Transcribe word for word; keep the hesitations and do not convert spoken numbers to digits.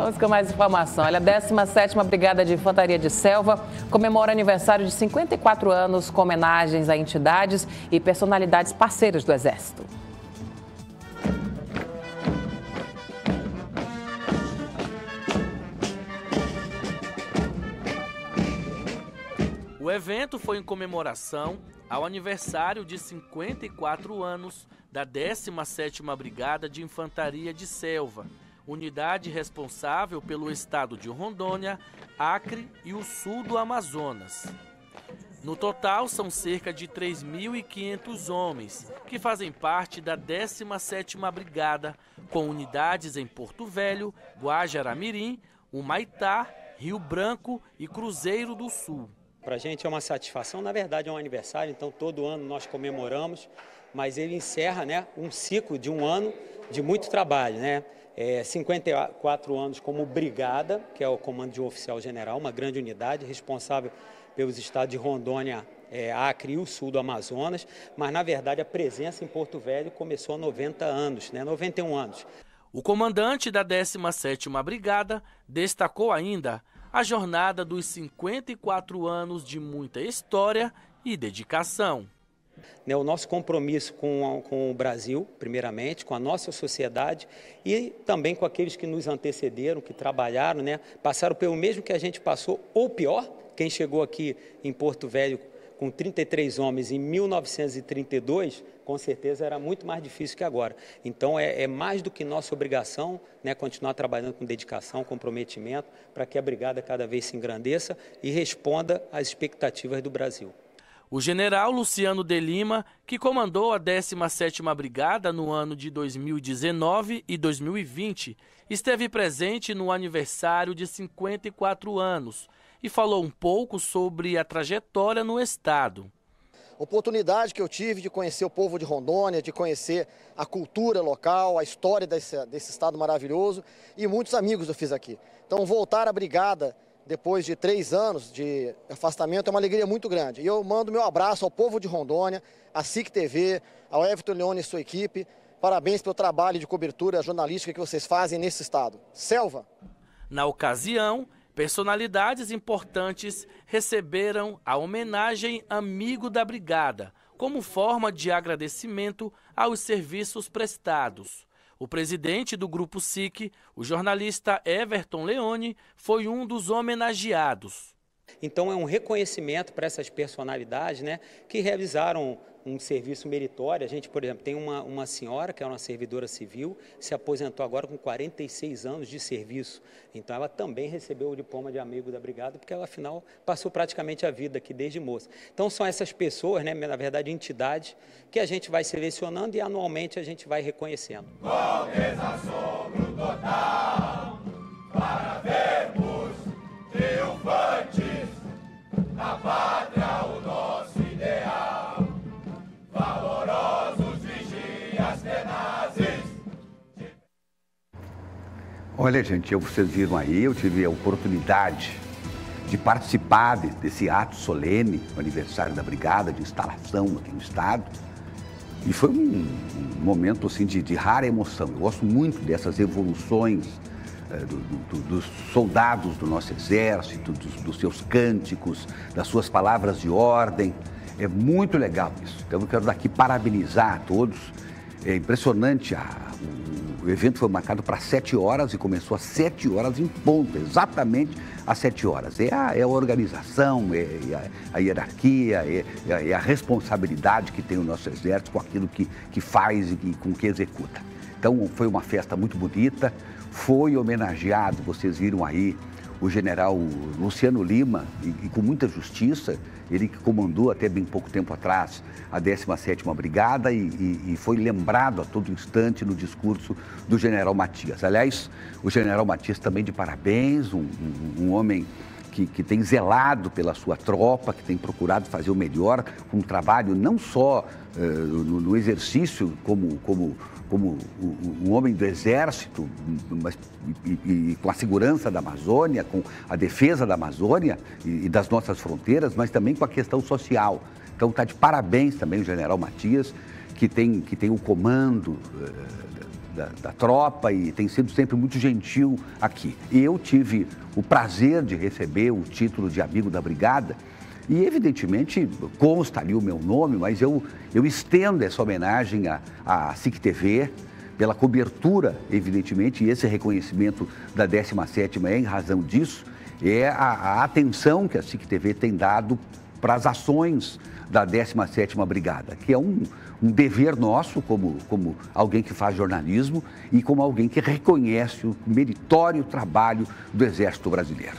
Vamos com mais informação. Olha, a décima sétima Brigada de Infantaria de Selva comemora aniversário de cinquenta e quatro anos com homenagens a entidades e personalidades parceiras do Exército. O evento foi em comemoração ao aniversário de cinquenta e quatro anos da décima sétima Brigada de Infantaria de Selva, unidade responsável pelo estado de Rondônia, Acre e o sul do Amazonas. No total, são cerca de três mil e quinhentos homens que fazem parte da décima sétima Brigada, com unidades em Porto Velho, Guajará-Mirim, Humaitá, Rio Branco e Cruzeiro do Sul. Para a gente é uma satisfação, na verdade é um aniversário, então todo ano nós comemoramos, mas ele encerra, né, um ciclo de um ano de muito trabalho, né? É, cinquenta e quatro anos como brigada, que é o comando de um oficial general, uma grande unidade responsável pelos estados de Rondônia, é, Acre e o sul do Amazonas, mas na verdade a presença em Porto Velho começou há noventa anos, né, noventa e um anos. O comandante da décima sétima Brigada destacou ainda a jornada dos cinquenta e quatro anos de muita história e dedicação. O nosso compromisso com, com o Brasil, primeiramente, com a nossa sociedade e também com aqueles que nos antecederam, que trabalharam, né, passaram pelo mesmo que a gente passou, ou pior, quem chegou aqui em Porto Velho com trinta e três homens em mil novecentos e trinta e dois, com certeza era muito mais difícil que agora. Então é, é mais do que nossa obrigação, né, continuar trabalhando com dedicação, comprometimento, para que a Brigada cada vez se engrandeça e responda às expectativas do Brasil. O general Luciano de Lima, que comandou a décima sétima Brigada no ano de dois mil e dezenove e dois mil e vinte, esteve presente no aniversário de cinquenta e quatro anos e falou um pouco sobre a trajetória no estado. Oportunidade que eu tive de conhecer o povo de Rondônia, de conhecer a cultura local, a história desse, desse estado maravilhoso, e muitos amigos eu fiz aqui. Então voltar à Brigada depois de três anos de afastamento é uma alegria muito grande. E eu mando meu abraço ao povo de Rondônia, à S I C T V, ao Everton Leone e sua equipe. Parabéns pelo trabalho de cobertura jornalística que vocês fazem nesse estado. Selva! Na ocasião, personalidades importantes receberam a homenagem Amigo da Brigada, como forma de agradecimento aos serviços prestados. O presidente do Grupo S I C, o jornalista Everton Leone, foi um dos homenageados. Então é um reconhecimento para essas personalidades, né, que realizaram um serviço meritório. A gente, por exemplo, tem uma, uma senhora que é uma servidora civil, se aposentou agora com quarenta e seis anos de serviço. Então ela também recebeu o diploma de Amigo da Brigada, porque ela, afinal, passou praticamente a vida aqui desde moça. Então são essas pessoas, né, na verdade, entidades, que a gente vai selecionando e anualmente a gente vai reconhecendo. Com desassombro total, para vermos triunfantes na pátria o nosso ideal, valorosos vigias tenazes. Olha, gente, vocês viram aí, eu tive a oportunidade de participar desse ato solene, o aniversário da Brigada, de instalação aqui no estado. E foi um, um momento assim, de, de rara emoção. Eu gosto muito dessas evoluções é, do, do, dos soldados do nosso exército, dos, dos seus cânticos, das suas palavras de ordem. É muito legal isso. Então eu quero daqui parabenizar a todos. É impressionante, a, o, o evento foi marcado para sete horas e começou às sete horas em ponto, exatamente às sete horas. É a, é a organização, é, é a, a hierarquia, é, é a responsabilidade que tem o nosso exército com aquilo que, que faz e que, com o que executa. Então foi uma festa muito bonita, foi homenageado, vocês viram aí, o general Luciano Lima, e, e com muita justiça, ele que comandou até bem pouco tempo atrás a décima sétima Brigada e, e, e foi lembrado a todo instante no discurso do general Matias. Aliás, o general Matias também de parabéns, um, um, um homem que, que tem zelado pela sua tropa, que tem procurado fazer o melhor, um trabalho não só uh, no, no exercício como... como como um homem do Exército, mas, e, e, e com a segurança da Amazônia, com a defesa da Amazônia e, e das nossas fronteiras, mas também com a questão social. Então está de parabéns também o general Matias, que tem, que tem o comando uh, da, da tropa e tem sido sempre muito gentil aqui. E eu tive o prazer de receber o título de amigo da Brigada e, evidentemente, consta ali o meu nome, mas eu, eu estendo essa homenagem à, à S I C T V, pela cobertura, evidentemente, e esse reconhecimento da décima sétima é em razão disso, é a, a atenção que a S I C T V tem dado para as ações da décima sétima Brigada, que é um, um dever nosso como, como alguém que faz jornalismo e como alguém que reconhece o meritório trabalho do Exército Brasileiro.